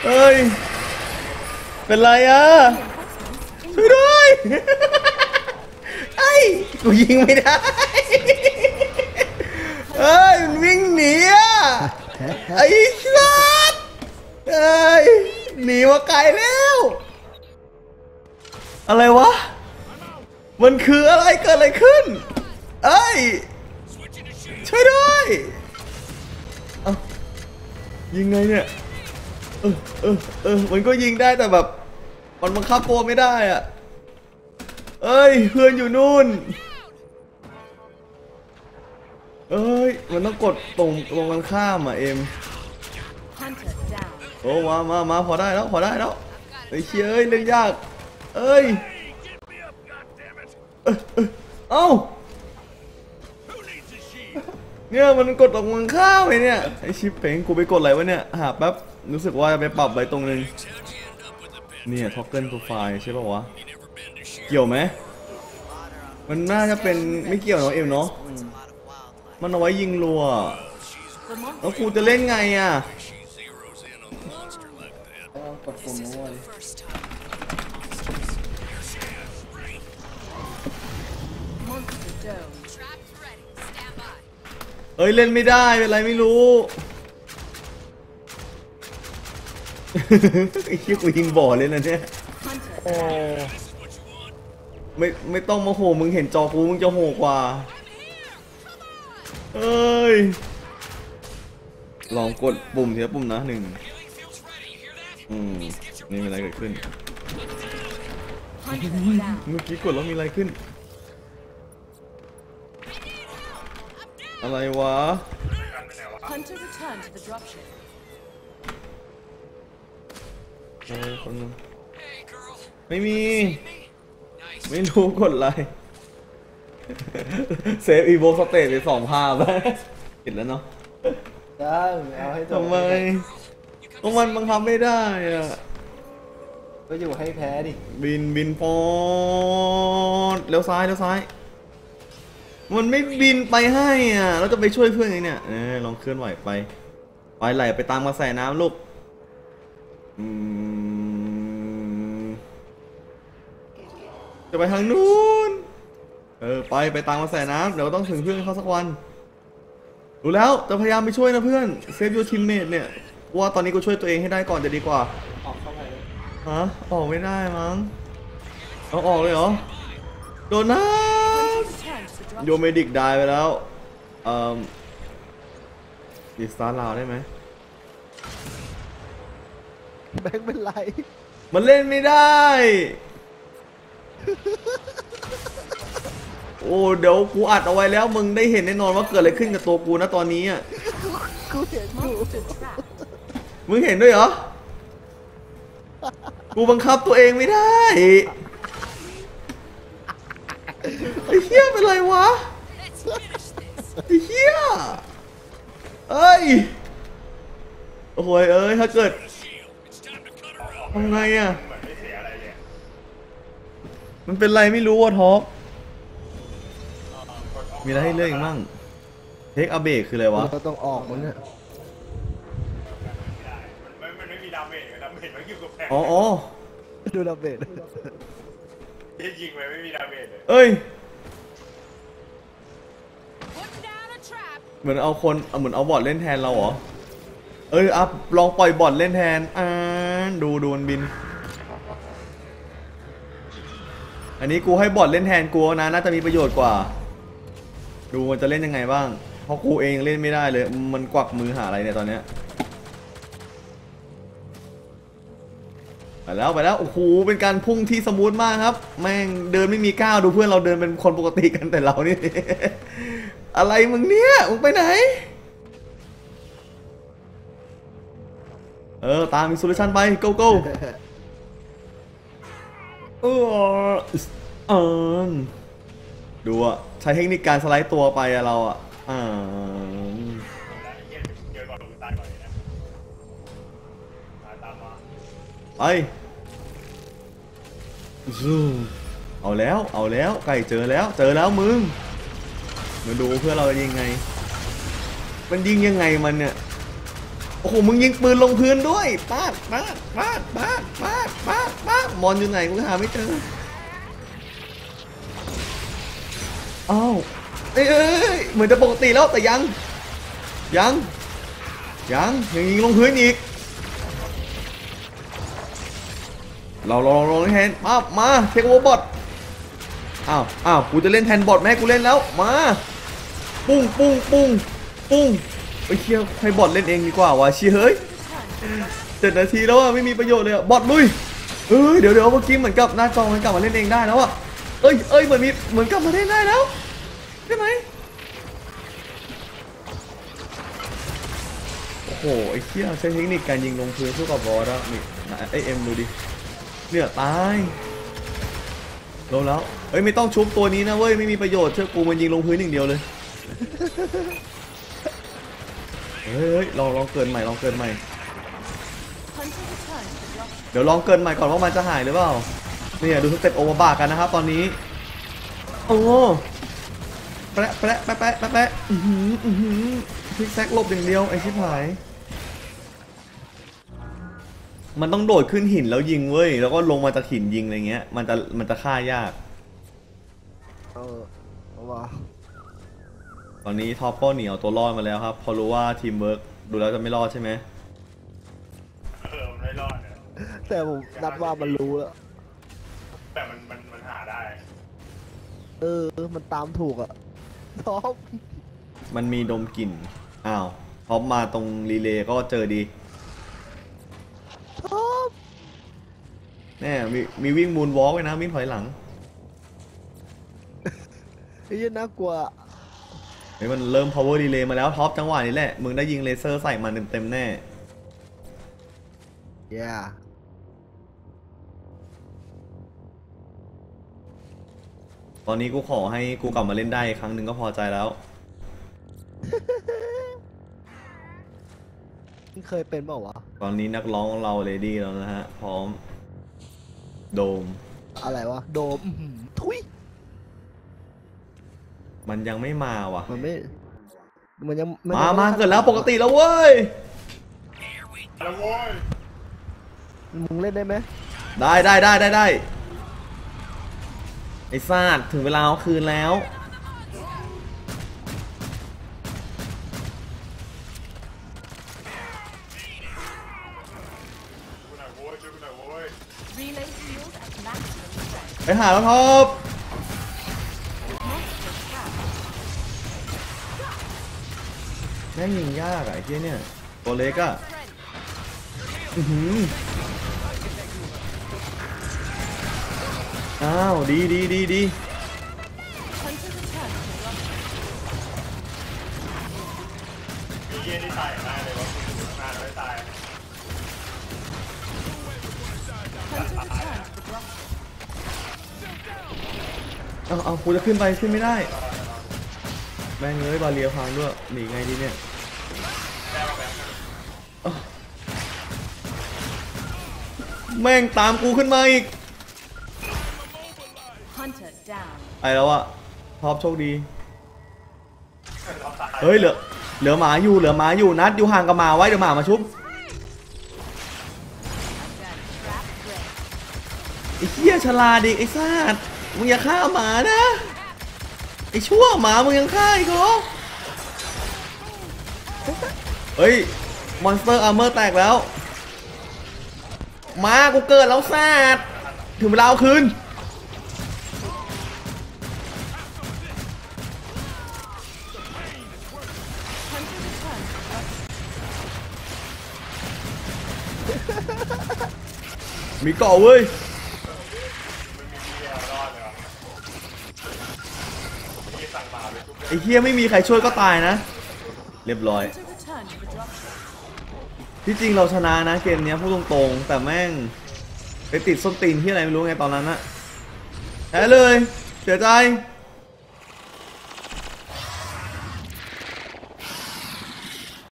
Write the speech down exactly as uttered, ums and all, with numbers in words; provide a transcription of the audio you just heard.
เอ้ยเป็นไรอ่ะช่วยด้วยไอ้กูยิงไม่ได้เอ้ยมันวิ่งหนีอ่ะไอ้สัสเอ้ยหนีมาไกลแล้วอะไรวะมันคืออะไรเกิดอะไรขึ้นเอ้ยช่วยด้วยเอ้ายิงไงเนี่ยเออเออเออมันก็ยิงได้แต่แบบมันบังคับตัวไม่ได้อ่ะเอ้ยเพื่อนอยู่นู่นเอ้ยมันต้องกดตรงตรงกันข้ามอ่ะเอ็มโอ้มามามาพอได้แล้วพอได้แล้วไอ้เชี่ยเอ้ยเล่นยากเอ้ยเออเออเอ้าเนี่ยมันกดตรงกันข้ามไอ้เนี่ยไอ้ชิปเป่งกูไปกดอะไรวะเนี่ยหาแป๊บรู้สึกว่าจะไปปรับอะไรตรงนึงเนี่ยท็อกเกิลโปรไฟล์ใช่ป่าววะเกี่ยวไหมมันน่าจะเป็นไม่เกี่ยวเนาะเอ็มเนาะมันเอาไว้ยิงรัวแล้วกูจะเล่นไงอ่ะกดปุ่มมั่วเลยเอ้ยเล่นไม่ได้เป็นไรไม่รู้ไอ้ขี้กูยิงบ่อเลยนะเนี่ยโอ้ไม่ไม่ต้องมาโหมึงเห็นจอกูมึงจะโหกว่าเอ้ยลองกดปุ่มทีละปุ่มนะหนึ่งอืมนี่มีอะไรเกิดขึ้นเมื่อกี้กดแล้วมีอะไรขึ้นอะไรวะโอ้คนนึงไม่มีไม่รู้กดอะไรเซฟอีโวสเตจไปสองภาพเห็นแล้วเนาะได้เอาให้จบทำไมเพราะมันบังคับไม่ได้อะก็อยู่ให้แพ้ดิบินบินปอดเลี้ยวซ้ายเลี้ยวซ้ายมันไม่บินไปให้อ่ะเราจะไปช่วยเพื่อนยังเนี่ยเออลองเคลื่อนไหวไปไปไหลไปตามกระแสน้ำลูกอืมจะไปทางนู้นเออไปไปตามกระแสน้ำเดี๋ยวต้องถึงเพื่อนเขาสักวันรู้แล้วจะพยายามไปช่วยนะเพื่อนเซฟยูทีมเมทเนี่ยว่าตอนนี้กูช่วยตัวเองให้ได้ก่อนจะดีกว่าออกเข้าไปเลยฮะออกไม่ได้มั้งเอาออกเลยเหรอโดนนะโยเมดิกได้ไปแล้วเอ่อดิสตาร์ลาวได้ไหมแบงค์เป็นไรมันเล่นไม่ได้โอ้เดี๋ยวกูอัดเอาไว้แล้วมึงได้เห็นแน่นอนว่าเกิดอะไรขึ้นกับตัวกูนะตอนนี้อ่ะกูเห็นอยู่มึงเห็นด้วยเหรอกูบังคับตัวเองไม่ได้ไอ้เหี้ยเป็นไรวะไอ้เหี้ยเอ้ยโอ้ยเอ้ยถ้าเกิดทำไงอ่ะมันเป็นไรไม่รู้ว่ะท็อปมีอะไรให้เลือกอีกมั่งเทคอัพเบรกคืออะไรวะเราต้องออกมันเนี่ยมันไม่มีดาเมจดาเมจมันอยู่กับแผลอ๋ออ๋อดูดาเมจยิงไปไม่มีดาเมจเลยเอ้ยเหมือนเอาคนเหมือนเอาบอทเล่นแทนเราเหรอเอ้ยอัพลองปล่อยบอทเล่นแทนอ่าดูดูมันบินอันนี้กูให้บอทเล่นแทนกูนะน่าจะมีประโยชน์กว่าดูมันจะเล่นยังไงบ้างเพราะกูเองเล่นไม่ได้เลยมันกวักมือหาอะไรเนี่ยตอนเนี้ยไปแล้วไปแล้วโอ้โหเป็นการพุ่งที่สมูทมากครับแม่งเดินไม่มีก้าวดูเพื่อนเราเดินเป็นคนปกติกันแต่เรานี่ อะไรมึงเนี่ยมึงไปไหนเออตามมีโซลูชันไป go go เออเออดูอะใช้เทคนิคการสไลด์ตัวไปอะเราอะอ่าไปซูเอาแล้วเอาแล้วไก่เจอแล้วเจอแล้วมึงมาดูเพื่อเรายิงไงมันยิงยังไงมันเนี่ยโอ้โหมึงยิงปืนลงพื้นด้วยปาดปาดปาดปาดปาดปาดปาดมอนอยู่ไหนกูหาไม่เจออ้าวเอ้ยเอ้ยเหมือนจะปกติแล้วแต่ยังยังยังยังยิงลงพื้นอีกเราลองลองแทนมามาเทคโอเวอร์บอทอ้าวอ้าวกูจะเล่นแทนบอทแม่กูเล่นแล้วมาปุ้งปุ้งปุ้งปุ้งไปเชียร์ให้บอทเล่นเองดีกว่าวะเชียร์เฮ้ยเจ็ดนาทีแล้วอะไม่มีประโยชน์เลยอะบอทลุยเอ้ยเดี๋ยวเดี๋ยวเมื่อกี้เหมือนกับหน้าจอมันกลับมาเล่นเองได้แล้วอะเอ้ยเอ้ยเหมือนมีเหมือนกลับมาเล่นได้แล้วใช่ไหมโอ้โหไอ้เชี่ยใช้เทคนิคการยิงลงพื้นสู้กับบอสอะนี่ไอเอ็มดูดิเนี่ยตายลงแล้วเฮ้ยไม่ต้องชุบตัวนี้นะเว้ยไม่มีประโยชน์เชื่อกูมันยิงลงพื้นอย่างเดียวเลยเฮ้ยลองลองเกินใหม่ลองเกินใหม่เดี๋ยวลองเกินใหม่ก่อนว่ามันจะหายหรือเปล่าเนี่ยดูสเต็ปโอเวอร์บาร์กันนะครับตอนนี้โอ้แปะแปะแปะแปะแปะแปะอือหืออือหือพลิกแซกหลบอย่างเดียวไอ้ชิบหายมันต้องโดดขึ้นหินแล้วยิงเว้ยแล้วก็ลงมาจากหินยิงอะไรเงี้ยมันจะมันจะฆ่ายากเออเอาวะตอนนี้ท็อปก็เหนียวตัวรอดมาแล้วครับพอรู้ว่าทีมเวิร์กดูแล้วจะไม่รอดใช่ไหมเออมันไม่รอดเนี่ยแต่ผมนัดว่ามันรู้แล้วแต่มันมันมันหาได้เออมันตามถูกอะท็อปมันมีดมกลิ่นอ้าวท็อปมาตรงรีเลย์ก็เจอดีท็อปแน่มีมีวิ่งมูนวอล์กไว้นะวิ่งถอยหลังไอ้ยันน่ากลัวเฮ้ยมันเริ่ม power relay มาแล้วท็อปจังหวะนี้แหละมึงได้ยิงเลเซอร์ใส่มันเต็มๆแน่ yeah ตอนนี้กูขอให้กูกลับมาเล่นได้ครั้งหนึ่งก็พอใจแล้วเคยเป็นเปล่าวะตอนนี้นักร้องเราเลดี้แล้วนะฮะพร้อมโดมอะไรวะโดมทุยมันยังไม่มาว่ะมันไม่มันยังมามาเกิดแล้วปกติแล้วเว้ยมึงเล่นได้ไหมได้ได้ได้ได้ได้ไอ้ซาดถึงเวลาเอาคืนแล้วไปหาแล้วท็อปแม่งยิงยากอะไอ้เหี้ยเนี่ยตัวเล็กอะอือหืออ้าวดีดีดีดีมีเยี่ยที่ตายมากเลยว่าคุณนานไม่ตายเอาเอากูจะขึ้นไปขึ้นไม่ได้แม่งเลยบาเรียพังด้วยหนีไงดีเนี่ยแม่งตามกูขึ้นมาอีกไอแล้วอะท็อปโชคดีเฮ้ยเหลือเหลือหมาอยู่เหลือหมาอยู่นัดอยู่ห่างกับหมาไว้เดี๋ยวหมามาชุบไอ้เหี้ยฉลาดดิไอ้ซ่ามึงอย่าฆ่าหมานะไอ้ชั่วหมามึงยังฆ่าอีกเหรอเฮ้ยมอนสเตอร์อาร์เมอร์แตกแล้วมากูเกิดแล้วซาดถึงเวลาเอาคืนมีเกาะเว้ยไอ้เฮียไม่มีใครช่วยก็ตายนะเรียบร้อยที่จริงเราชนะนะเกมนี้พูดตรงๆแต่แม่งไปติดส้นตีนที่อะไรไม่รู้ไงตอนนั้นนะแพ้เลยเสียใจ